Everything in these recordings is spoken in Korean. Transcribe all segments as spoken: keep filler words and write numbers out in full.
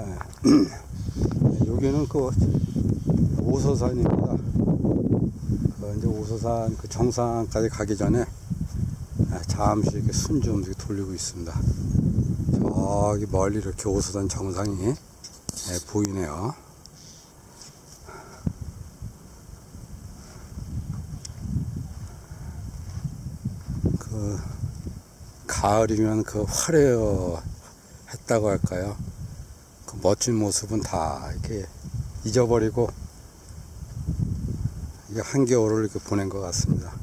예. 여기는 그 오소산입니다. 그 이제 오소산 그 정상까지 가기 전에 잠시 이렇게 순 좀 돌리고 있습니다. 저기 멀리 이렇게 오소산 정상이 예, 보이네요. 그 가을이면 그 화려했다고 할까요? 그 멋진 모습은 다 이렇게 잊어버리고 이게 한겨울을 이렇게 보낸 것 같습니다.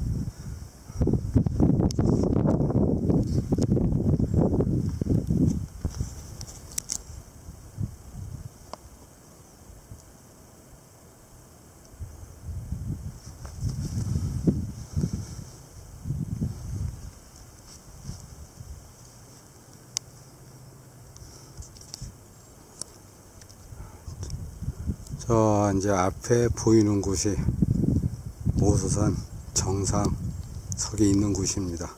저 이제 앞에 보이는 곳이 오소산 정상석에 있는 곳입니다.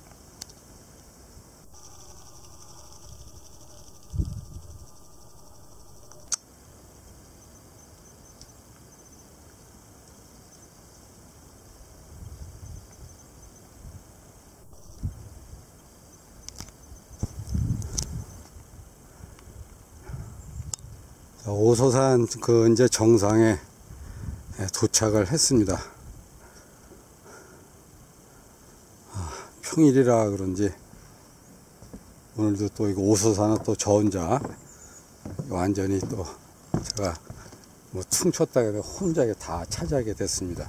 오소산 그 이제 정상에 도착을 했습니다. 아, 평일이라 그런지 오늘도 또 이거 오소산은 또 저 혼자 완전히 또 제가 뭐 퉁쳤다 해도 혼자 다 차지하게 됐습니다.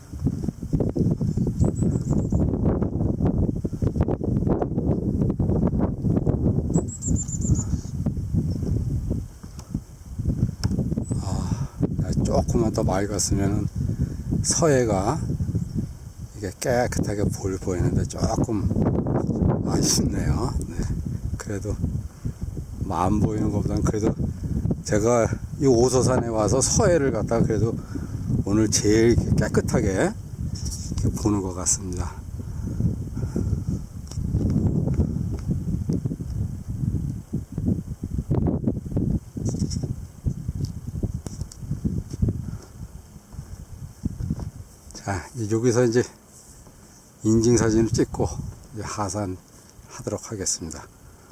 조금만 더 맑았으면 서해가 이게 깨끗하게 보일 보이는데 조금 아쉽네요. 네. 그래도 뭐 안 보이는 것보다는 그래도 제가 이 오소산에 와서 서해를 갖다가 그래도 오늘 제일 깨끗하게 보는 것 같습니다. 자, 여기서 이제 인증사진을 찍고 이제 하산하도록 하겠습니다.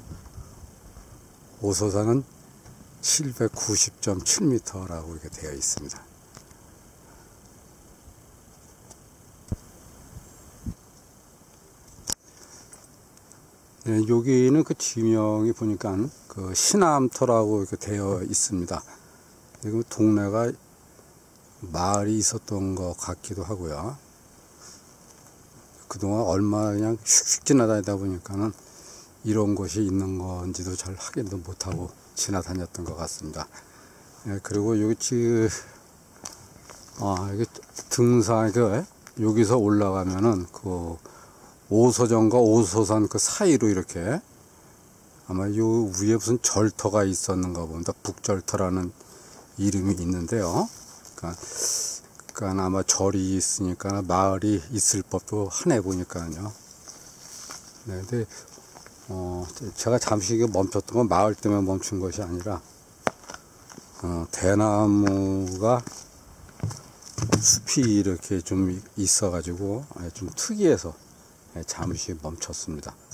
오소산은 칠백구십 점 칠 미터라고 이렇게 되어 있습니다. 네, 여기는 그 지명이 보니까 그 신암터라고 이렇게 되어 있습니다. 그리고 동네가 마을이 있었던 것 같기도 하고요. 그동안 얼마 그냥 슉슉 지나다니다 보니까는 이런 곳이 있는 건지도 잘 확인도 못하고 지나다녔던 것 같습니다. 예, 그리고 여기 지금 아, 여기 등산 그 여기서 올라가면은 그 오소정과 오소산 그 사이로 이렇게 아마 요 위에 무슨 절터가 있었는가 봅니다. 북절터라는 이름이 있는데요. 그러니까, 그러니까 아마 절이 있으니까 마을이 있을 법도 하네 보니까요. 네, 근데 어, 제가 잠시 멈췄던 건 마을 때문에 멈춘 것이 아니라 어, 대나무가 숲이 이렇게 좀 있어 가지고 좀 특이해서 잠시 멈췄습니다.